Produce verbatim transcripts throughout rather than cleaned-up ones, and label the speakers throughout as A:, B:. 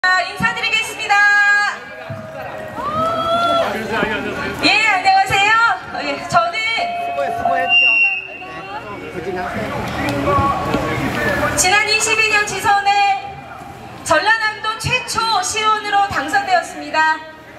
A: 인사드리겠습니다. 예, 안녕하세요. 예, 저는 지난 이십이 년 지선에 전라남도 최초 시의원으로 당선되었습니다.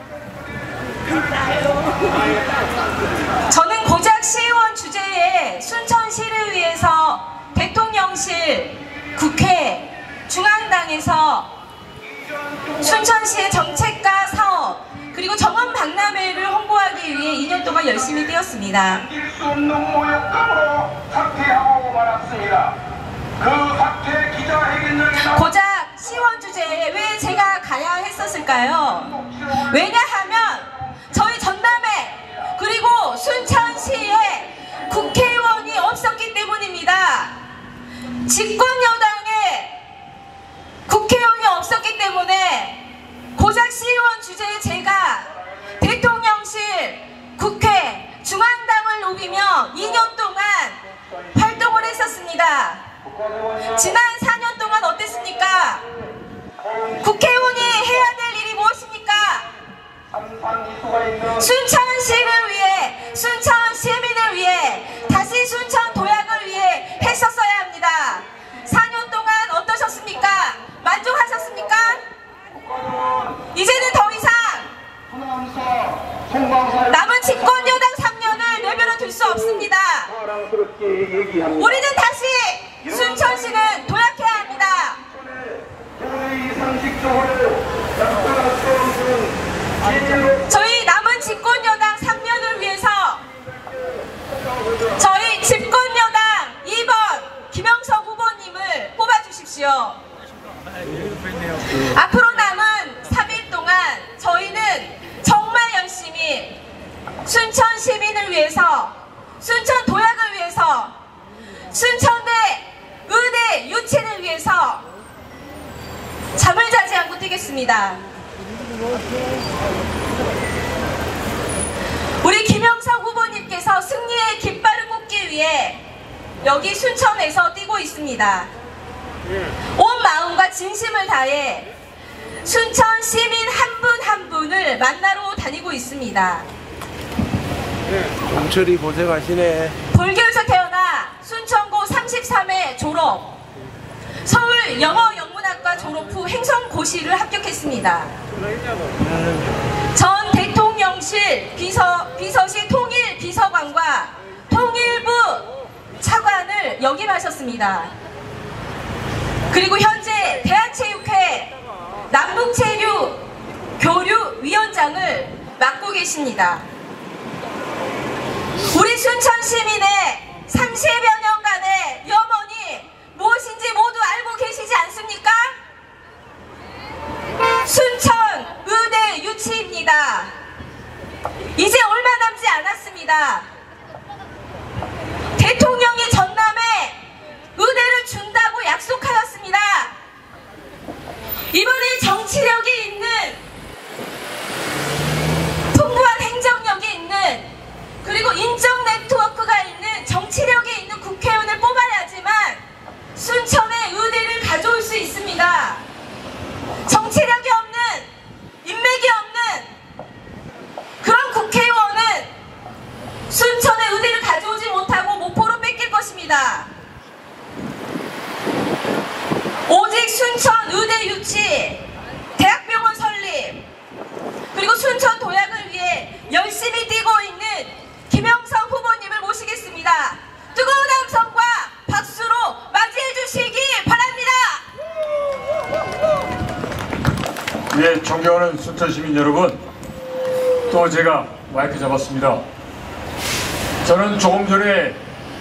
A: 저는 고작 시의원 주제에 순천시를 위해서 대통령실, 국회, 중앙당에서 순천시의 정책과 사업 그리고 정원 박람회를 홍보하기 위해 이 년 동안 열심히 뛰었습니다. 고작 시의원 주제에 왜 제가 가야 했었을까요? 왜냐하면 저희 전남에 그리고 순천시에 국회의원이 없었기 때문입니다. 집권 여당에 국회의원이 없었기 때문에 고작 시의원 주제에 제가 대통령실, 국회, 중앙당을 녹이며 이 년 동안 활동을 했었습니다. 지난 사 년 동안 어땠습니까? 국회의원이 해야 될 일이 무엇입니까? 순천시를 위해, 순천 시민을 위해, 다시 순천 도약을 위해 했었어야 합니다. 사 년 동안 어떠셨습니까? 만족하셨습니까? 이제는 더 이상 남은 집권 여당 삼 년을 내버려 둘 수 없습니다. 우리는 다시 순천시는 도약해야 합니다. 저희 남은 집권 여당 삼 년을 위해서 저희 집권 여당 이 번 김영석 후보님을 뽑아주십시오. 앞으로 남은 삼 일 동안 저희는 정말 열심히 순천 시민을 위해서, 순천 도약을 위해서, 순천대 의대 유치를 위해서 잠을 자지 않고 뛰겠습니다. 우리 김영석 후보님께서 승리의 깃발을 꽂기 위해 여기 순천에서 뛰고 있습니다. 온 마음과 진심을 다해 순천 시민 한 분 한 분을 만나러 다니고 있습니다.
B: 강철이 고생하시네.
A: 불교에서 태어나 순천고 삼십삼 회 졸업, 서울 영어영문학과 졸업 후 행성고시를 합격했습니다. 전 대통령실 비서, 비서실 통일 비서관과 통일부 차관을 역임하셨습니다. 그리고 현재 대한체육회 남북체류 교류위원장을 맡고 계십니다. 우리 순천 시민의 삼십여 년간의 염원이 무엇인지 모두 알고 계시지 않습니까? 순천 의대 유치입니다. 이제 얼마 남지 않았습니다. 대통령이 전남에 의대를 준다고 약속하였습니다. 이번에 정치력이 있는, 풍부한 행정력이 있는, 그리고 인적 네트워크가 있는, 정치력이 있는 국회의원을 뽑아야지만 순천에 의대를 가져올 수 있습니다. 정치력이 없는, 인맥이 없는 그런 국회의원은 순천에 의대를 가져오지 못하고 목포로 뺏길 것입니다. 오직 순천 의대 유치, 대학병원 설립, 그리고 순천 도약을 위해 열심히 뛰고 있는 김영석 후보님을 모시겠습니다. 뜨거운 함성과 박수로 맞이해 주시기 바랍니다.
C: 예, 존경하는 순천 시민 여러분, 또 제가 마이크 잡았습니다. 저는 조금 전에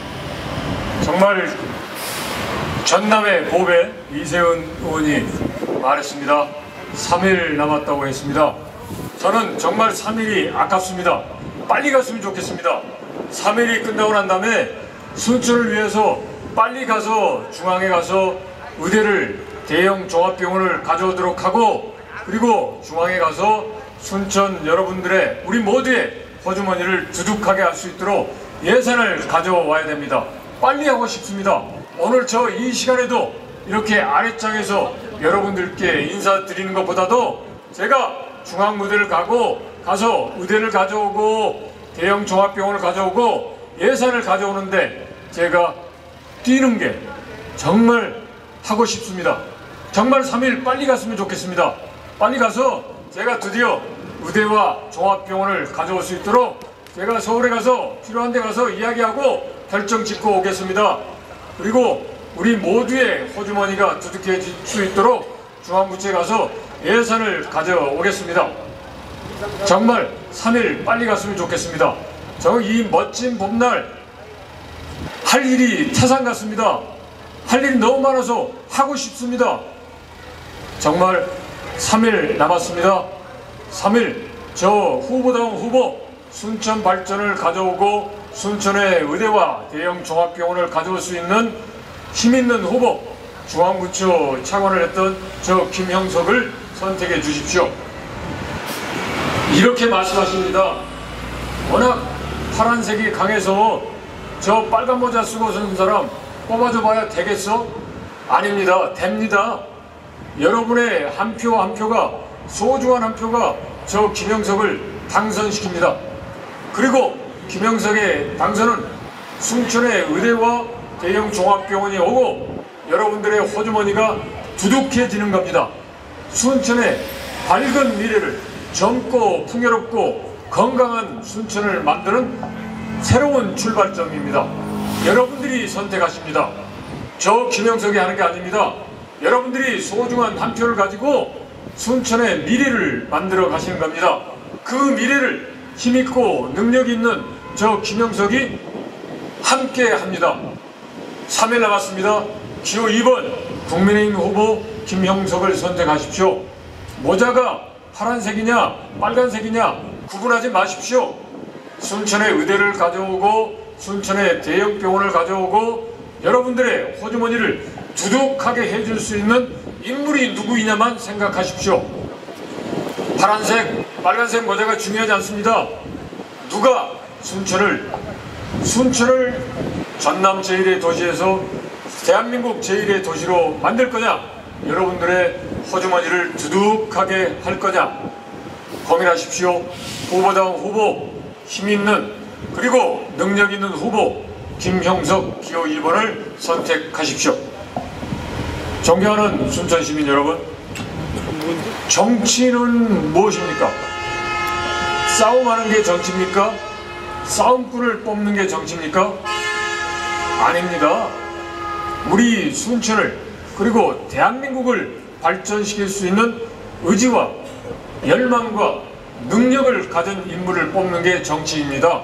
C: 정말 전남의 보배 이세훈 의원이 말했습니다. 삼 일 남았다고 했습니다. 저는 정말 삼 일이 아깝습니다. 빨리 갔으면 좋겠습니다. 삼 일이 끝나고 난 다음에 순천을 위해서 빨리 가서 중앙에 가서 의대를, 대형 종합병원을 가져오도록 하고, 그리고 중앙에 가서 순천 여러분들의, 우리 모두의 호주머니를 두둑하게 할 수 있도록 예산을 가져와야 됩니다. 빨리 하고 싶습니다. 오늘 저 이 시간에도 이렇게 아랫장에서 여러분들께 인사드리는 것보다도 제가 중앙무대를 가고 가서 의대를 가져오고 대형 종합병원을 가져오고 예산을 가져오는데 제가 뛰는 게 정말 하고 싶습니다. 정말 삼 일 빨리 갔으면 좋겠습니다. 빨리 가서 제가 드디어 의대와 종합병원을 가져올 수 있도록 제가 서울에 가서 필요한 데 가서 이야기하고 결정 짓고 오겠습니다. 그리고 우리 모두의 호주머니가 두둑해질 수 있도록 중앙부처에 가서 예산을 가져오겠습니다. 정말 삼 일 빨리 갔으면 좋겠습니다. 저 이 멋진 봄날 할 일이 태산 같습니다. 할 일이 너무 많아서 하고 싶습니다. 정말 삼 일 남았습니다. 삼 일 저 후보다운 후보 순천 발전을 가져오고 순천의 의대와 대형 종합병원을 가져올 수 있는 힘있는 후보 중앙부처 차관을 했던 저 김형석을 선택해 주십시오. 이렇게 말씀하십니다. 워낙 파란색이 강해서 저 빨간 모자 쓰고 서는 사람 뽑아줘 봐야 되겠어? 아닙니다. 됩니다. 여러분의 한 표 한 표가 소중한 한 표가 저 김형석을 당선시킵니다. 그리고 김형석의 당선은 순천의 의대와 대형 종합병원이 오고 여러분들의 호주머니가 두둑해지는 겁니다. 순천의 밝은 미래를 젊고 풍요롭고 건강한 순천을 만드는 새로운 출발점입니다. 여러분들이 선택하십니다. 저 김형석이 하는 게 아닙니다. 여러분들이 소중한 한 표를 가지고 순천의 미래를 만들어 가시는 겁니다. 그 미래를 힘있고 능력 있는 저 김형석이 함께 합니다. 삼 일 남았습니다. 기호 이 번 국민의힘 후보 김형석을 선택하십시오. 모자가 파란색이냐 빨간색이냐 구분하지 마십시오. 순천의 의대를 가져오고 순천의 대형 병원을 가져오고 여러분들의 호주머니를 두둑하게 해줄 수 있는 인물이 누구이냐만 생각하십시오. 파란색, 빨간색 모자가 중요하지 않습니다. 누가 순천을 순천을 전남 제일의 도시에서 대한민국 제일의 도시로 만들 거냐, 여러분들의 호주머니를 두둑하게 할 거냐 고민하십시오. 후보다운 후보, 힘있는 그리고 능력 있는 후보 김형석 기호 이 번을 선택하십시오. 존경하는 순천 시민 여러분, 정치는 무엇입니까? 싸움하는 게 정치입니까? 싸움꾼을 뽑는 게 정치입니까? 아닙니다. 우리 순천을 그리고 대한민국을 발전시킬 수 있는 의지와 열망과 능력을 가진 인물을 뽑는 게 정치입니다.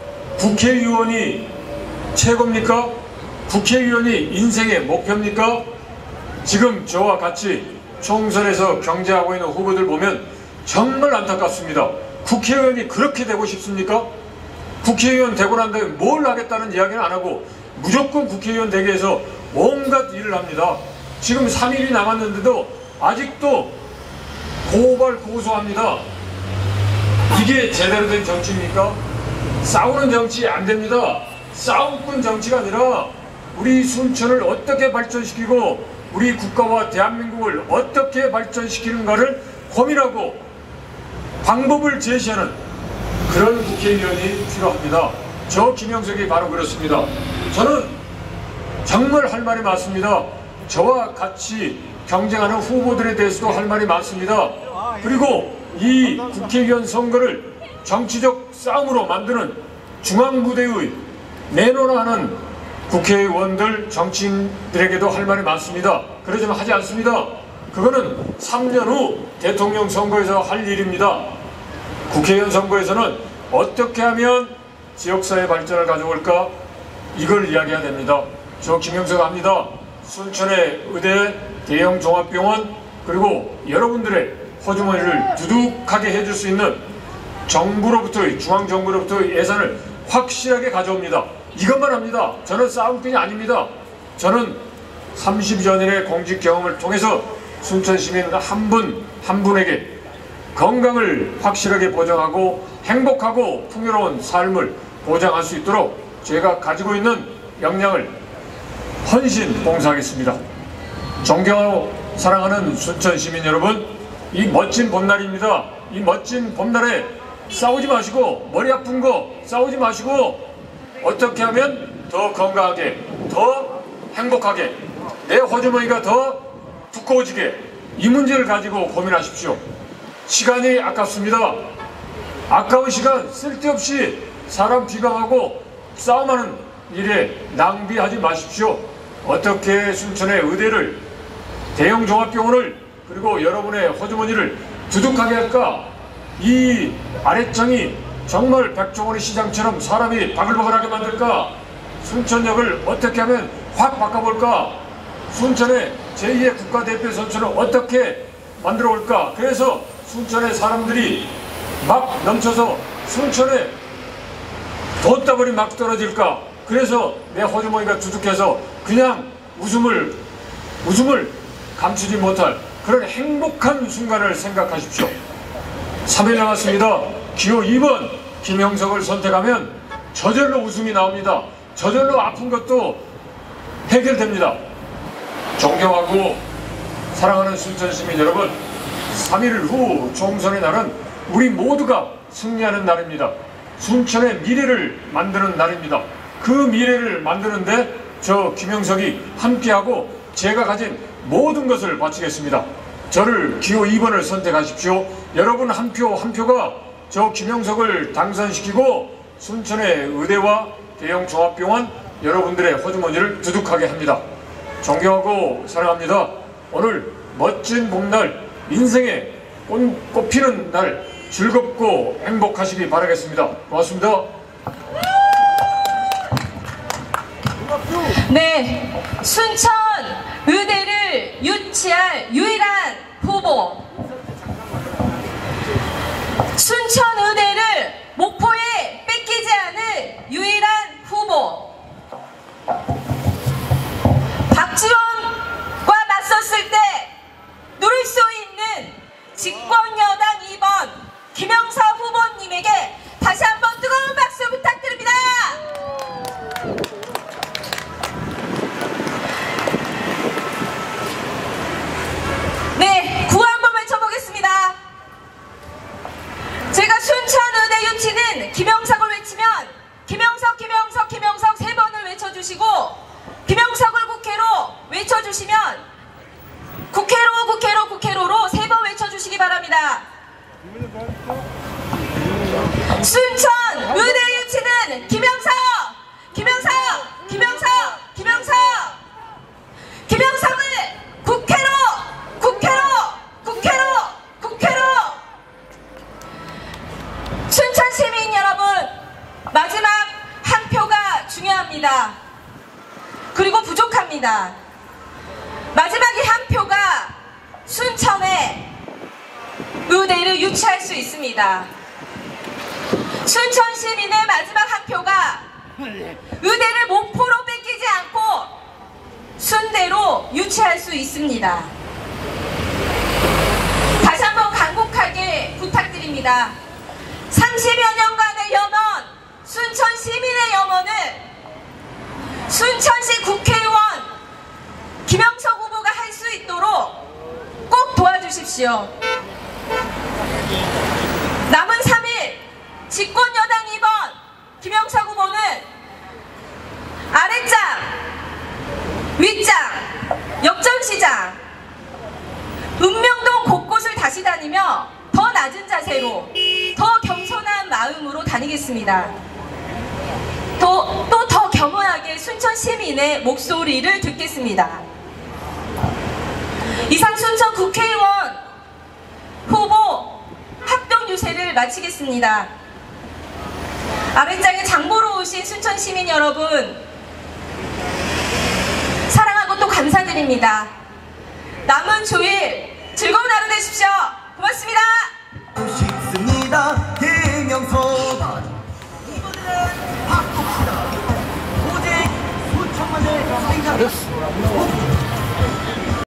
C: 국회의원이 최고입니까? 국회의원이 인생의 목표입니까? 지금 저와 같이 총선에서 경쟁하고 있는 후보들 보면 정말 안타깝습니다. 국회의원이 그렇게 되고 싶습니까? 국회의원 되고 난 다음에 뭘 하겠다는 이야기는 안 하고 무조건 국회의원 되기 위해서 온갖 일을 합니다. 지금 삼 일이 남았는데도 아직도 고발 고소합니다. 이게 제대로 된 정치입니까? 싸우는 정치 안 됩니다. 싸움꾼 정치가 아니라 우리 순천을 어떻게 발전시키고 우리 국가와 대한민국을 어떻게 발전시키는가를 고민하고 방법을 제시하는 그런 국회의원이 필요합니다. 저 김형석이 바로 그렇습니다. 저는 정말 할 말이 많습니다. 저와 같이 경쟁하는 후보들에 대해서도 할 말이 많습니다. 그리고 이 국회의원 선거를 정치적 싸움으로 만드는 중앙부대의 내노라하는 국회의원들, 정치인들에게도 할 말이 많습니다. 그러지만 하지 않습니다. 그거는 삼 년 후 대통령 선거에서 할 일입니다. 국회의원 선거에서는 어떻게 하면 지역사회 발전을 가져올까? 이걸 이야기해야 됩니다. 저 김형석 합니다. 순천의 의대, 대형 종합병원, 그리고 여러분들의 호주머니를 두둑하게 해줄 수 있는 정부로부터의, 중앙정부로부터의 예산을 확실하게 가져옵니다. 이것만 합니다. 저는 싸움꾼이 아닙니다. 저는 삼십여 년의 공직 경험을 통해서 순천 시민 한 분 한 분에게 건강을 확실하게 보장하고 행복하고 풍요로운 삶을 보장할 수 있도록 제가 가지고 있는 역량을 헌신 봉사하겠습니다. 존경하고 사랑하는 순천 시민 여러분, 이 멋진 봄날입니다. 이 멋진 봄날에 싸우지 마시고, 머리 아픈 거 싸우지 마시고, 어떻게 하면 더 건강하게, 더 행복하게, 내 호주머니가 더 두꺼워지게, 이 문제를 가지고 고민하십시오. 시간이 아깝습니다. 아까운 시간 쓸데없이 사람 비방하고 싸움하는 일에 낭비하지 마십시오. 어떻게 순천의 의대를, 대형 종합병원을, 그리고 여러분의 호주머니를 두둑하게 할까? 이 아랫장이 정말 백종원의 시장처럼 사람이 바글바글하게 만들까? 순천역을 어떻게 하면 확 바꿔볼까? 순천의 제이의 국가대표 선수를 어떻게 만들어 올까? 그래서 순천의 사람들이 막 넘쳐서 순천에 돈다발이 막 떨어질까? 그래서 내 호주머니가 두둑해서 그냥 웃음을 웃음을 감추지 못할 그런 행복한 순간을 생각하십시오. 삼 일 남았습니다. 기호 이 번 김형석을 선택하면 저절로 웃음이 나옵니다. 저절로 아픈 것도 해결됩니다. 존경하고 사랑하는 순천시민 여러분, 삼 일 후 총선의 날은 우리 모두가 승리하는 날입니다. 순천의 미래를 만드는 날입니다. 그 미래를 만드는데 저 김형석이 함께하고 제가 가진 모든 것을 바치겠습니다. 저를 기호 이 번을 선택하십시오. 여러분 한 표 한 표가 저 김형석을 당선시키고 순천의 의대와 대형 종합병원 여러분들의 호주머니를 두둑하게 합니다. 존경하고 사랑합니다. 오늘 멋진 봄날, 인생의 꽃, 꽃피는 날 즐겁고 행복하시기 바라겠습니다. 고맙습니다.
A: 네, 순천 의대를 유치할 유일한 후보, 순천 의대를 목포에 뺏기지 않을 유일한 후보, 박지원과 맞섰을 때 누릴 수 있는 집권여당 이 번 김영사 후보님에게 다시 한번 뜨거운 박수 부탁드립니다. 네, 구호 한번 외쳐보겠습니다. 제가 순천의대 유치는 김영석을 외치면 김영석, 김영석, 김영석 세 번을 외쳐주시고 김영석을 국회로 외쳐주시면 국회로, 국회로, 국회로로 세 번 외쳐주시기 바랍니다. 순천 의대 유치는 김영석, 김영석, 김영석, 김영석, 김영석을 국회로, 국회로, 국회로, 국회로. 순천 시민 여러분, 마지막 한 표가 중요합니다. 그리고 부족합니다. 마지막 이 한 표가 순천에 의대를 유치할 수 있습니다. 순천 시민의 마지막 한 표가 의대를 목포로 뺏기지 않고 순대로 유치할 수 있습니다. 다시 한번 간곡하게 부탁드립니다. 삼십여 년간의 염원, 순천 시민의 염원을 순천시 국회의원 김영석 후보가 할 수 있도록 꼭 도와주십시오. 남은 삼 일 집권여당 이 번 김영석 후보는 아랫장, 윗장, 역전시장, 읍명동 곳곳을 다시 다니며 더 낮은 자세로, 더 겸손한 마음으로 다니겠습니다. 또 더 겸허하게 순천 시민의 목소리를 듣겠습니다. 이상 순천 국회의원 후보 합동 유세를 마치겠습니다. 아랫장에 장보러 오신 순천 시민 여러분, 사랑하고 또 감사드립니다. 남은 주일 즐거운 하루 되십시오. 고맙습니다.
B: 싶습니다. 김영석 이번에는 바꿉시다. 오직 수천만의 생각